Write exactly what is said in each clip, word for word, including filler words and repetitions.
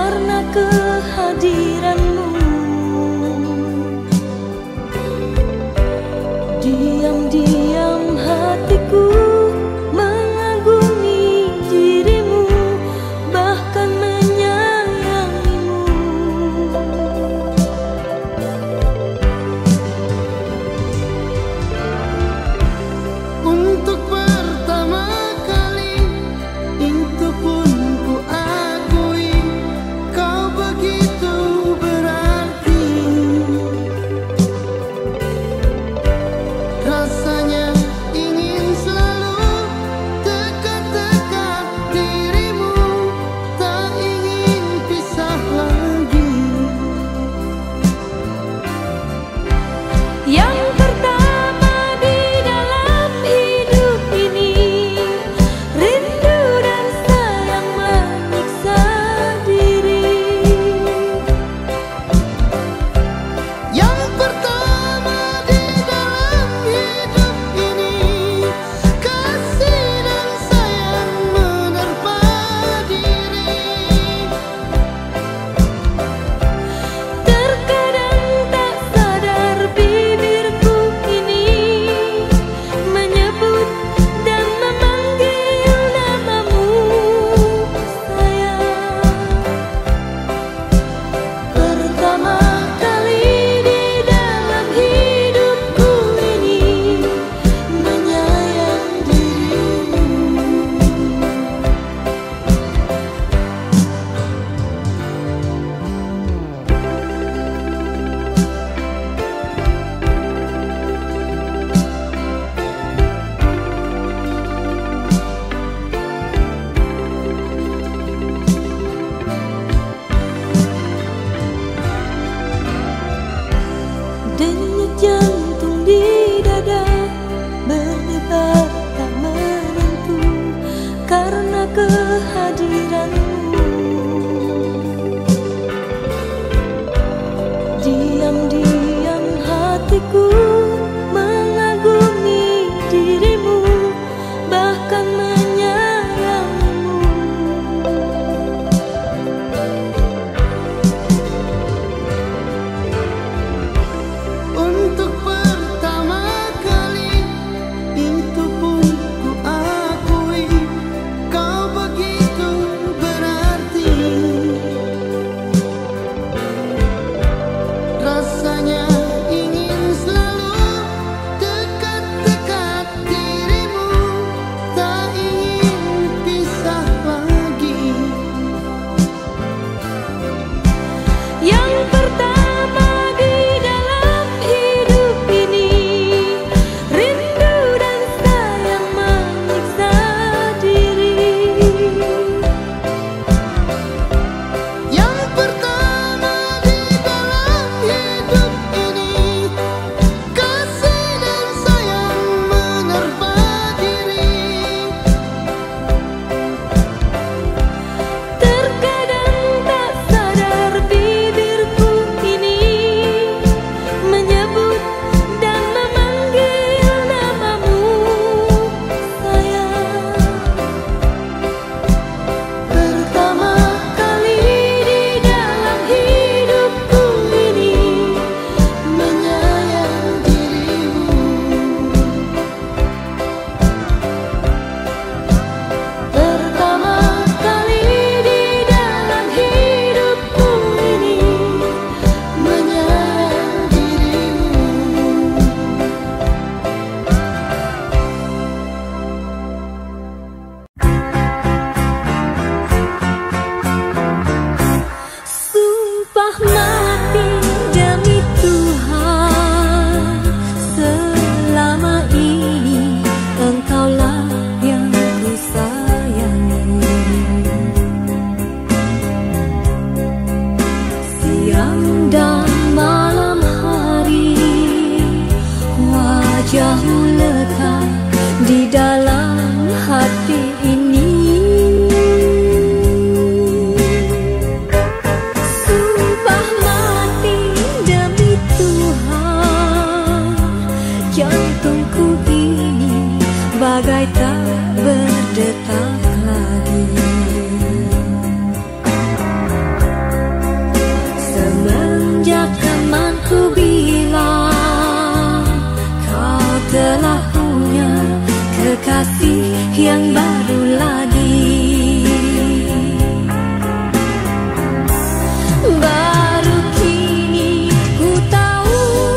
karena kehadiranmu. Diam-diam hatiku mengagumi dirimu, bahkan menyayangimu. Untuk pertama kali itu pun ku akui, kau begitu berarti. Rasanya ingin selalu dekat-dekat dirimu, tak ingin pisah lagi. Yang pertama di dalam hidup ini, rindu dan sayang menyiksa diri. Yang pertama di dalam hidup ini, kasih dan sayang menerpa diri. Terkadang tak sadar bibirku ini menyebut dan memanggil namamu, sayang. Pertama kali di dalam hidupku ini menyayang dirimu. Denyut jantung di dada berdebar tak menentu karena kehadiranmu. Diam-diam hatiku mengagumi dirimu, bahkan menyayangimu. Untuk pertama kali itu pun ku akui, kau begitu berarti. Rasanya ingin selalu dekat-dekat dirimu, tak ingin pisah lagi. Yang pertama di dalam hidup ini, rindu dan sayang menyiksa diri. Yang pertama di dalam hidup ini, kasih dan sayang menerpa diri. Terkadang tak sadar bibirku ini menyebut dan memanggil namamu, sayang. Pertama kali di dalam hidupku ini menyayang dirimu. Pertama kali di dalam hidupku ini menyayang dirimu. Sumpah mati demi Tuhan, selama ini Engkaulah yang ku sayangi. Siang dan malam hari, wajahmu lekat di dalam hati ini. Sumpah mati demi Tuhan, jantungku ini bagai tak berdetak lagi. yang baru lagi. Baru kini ku tahu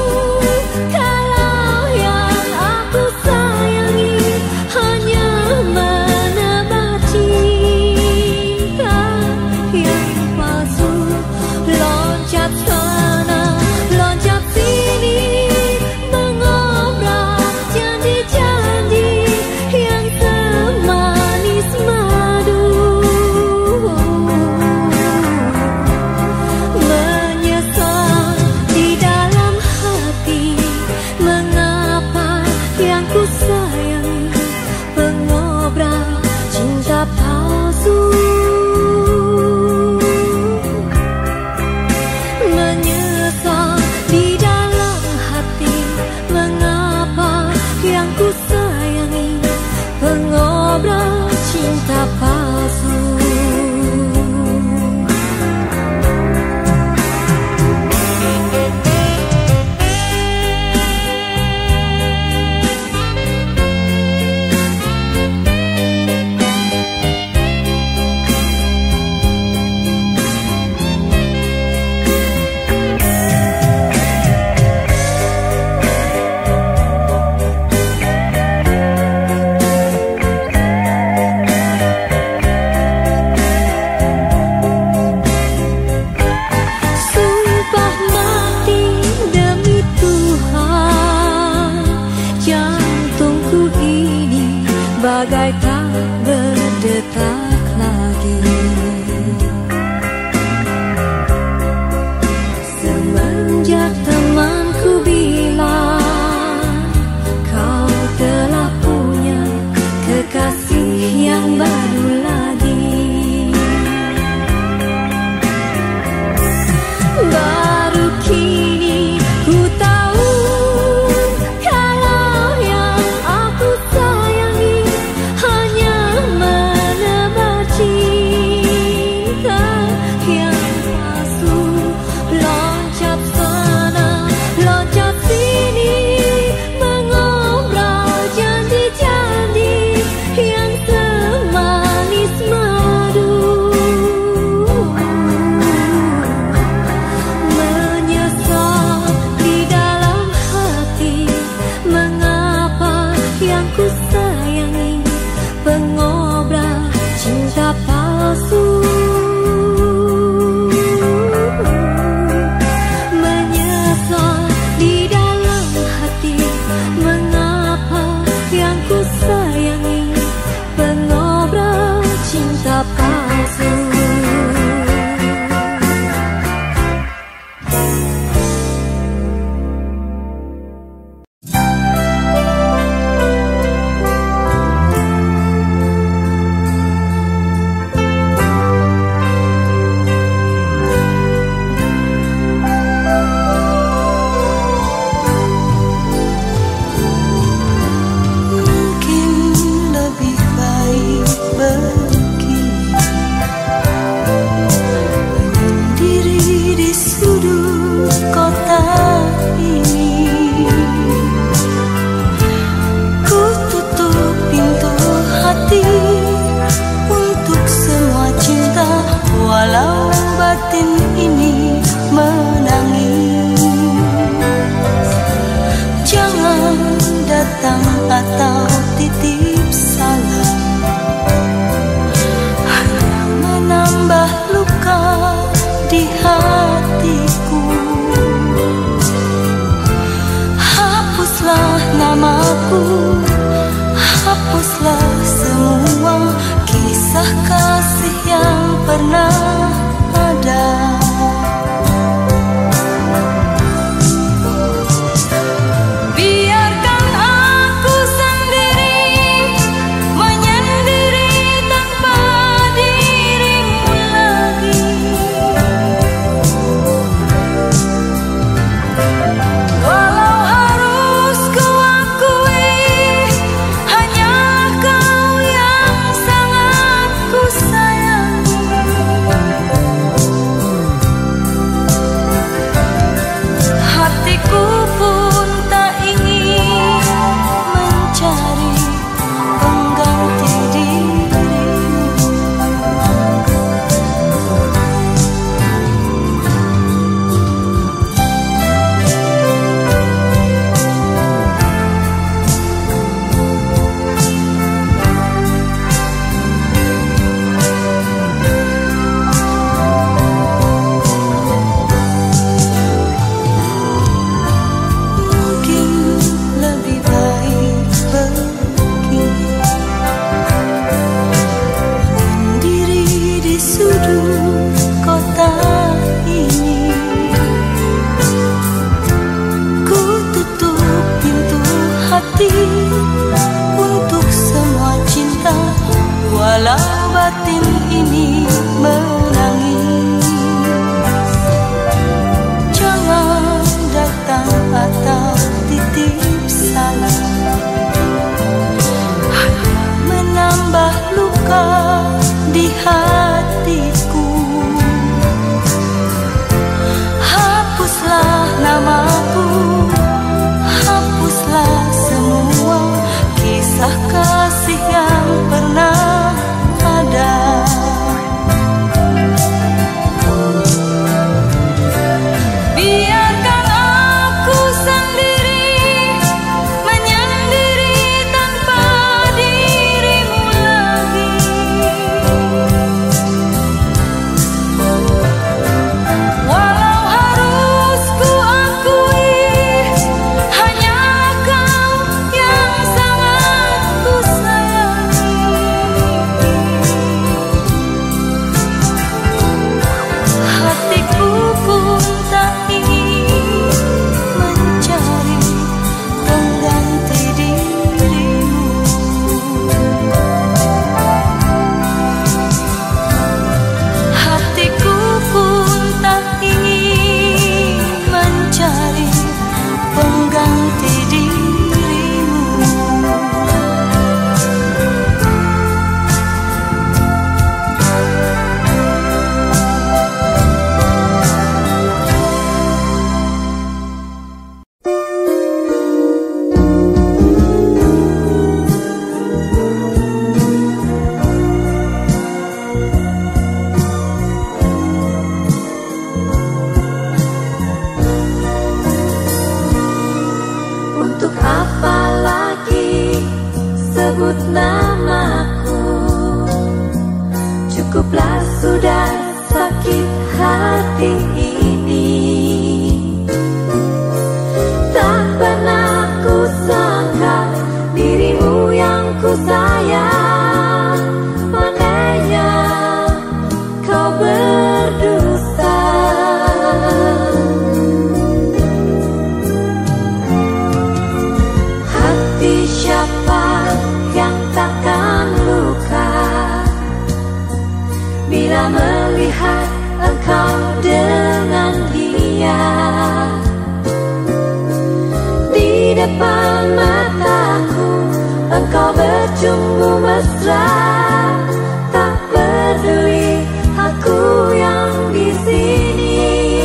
kalau yang aku sayangi hanya menebak cinta yang palsu. Loncat sana, loncat sini, mengobrak janji-janji yang semanis madu. Menyesal di dalam hati, mengapa yang ku sayangi pengobrak cinta palsu. Menyesal di dalam hati, mengapa yang ku sayangi pengobrak cinta palsu. Sumpah mati demi Tuhan, jantungku ini bagai tak berdetak lagi. Semenjak temanku bilang kau telah punya kekasih yang baru lagi. Baru kini ku tahu kalau yang aku sayangi hanya menebak cinta yang palsu. Loncat sana, loncat sini, mengobrak janji-janji yang semanis madu. Menyesal di dalam hati, mengapa yang ku sayangi pengobrak cinta palsu. Menyesal di dalam hati, mengapa yang ku sayangi pengobrak cinta palsu. Mungkin lebih baik begini, menyendiri di sudut kota ini. Ku tutup pintu hati untuk semua cinta, walau batin ini menangis. Jangan datang atau titip salam, hanya menambah luka di hatiku. Hapuslah namaku, hapuslah semua kisah kasih yang pernah ada. Biarkan aku sendiri, menyendiri tanpa dirimu lagi. Walau harus ku akui, hanya kau yang sangat ku sayangi. hati ini. Tak pernah ku sangka dirimu yang ku sayang, pandainya kau berdusta. Hati siapa yang takkan luka bila melihat engkau dengan dia. Di depan mataku engkau bercumbu mesra, tak peduli aku yang di sini.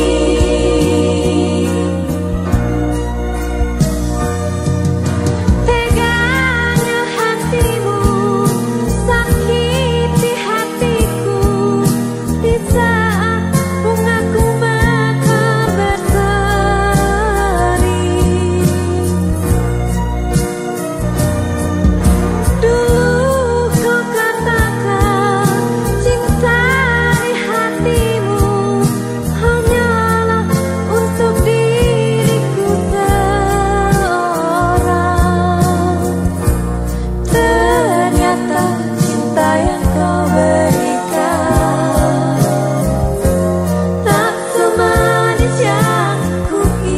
Teganya hatimu sakiti hatiku di saat bungaku mekar berseri. Dulu kau katakan cinta di hatimu hanyalah untuk diriku seorang. Ternyata cinta yang kau berikan tak semanis yang ku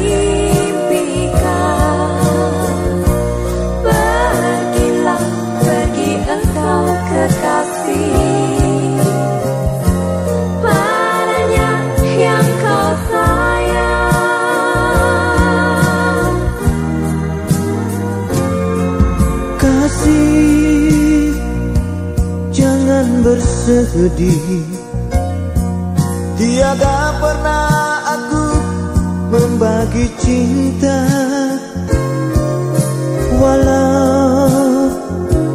impikan. Pergilah, pergi engkau kekasih, padanya yang kau sayang. Kasih, jangan bersedih. Tiada pernah aku membagi cinta, walau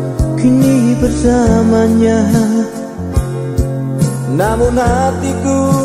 kini bersamanya. Namun hatiku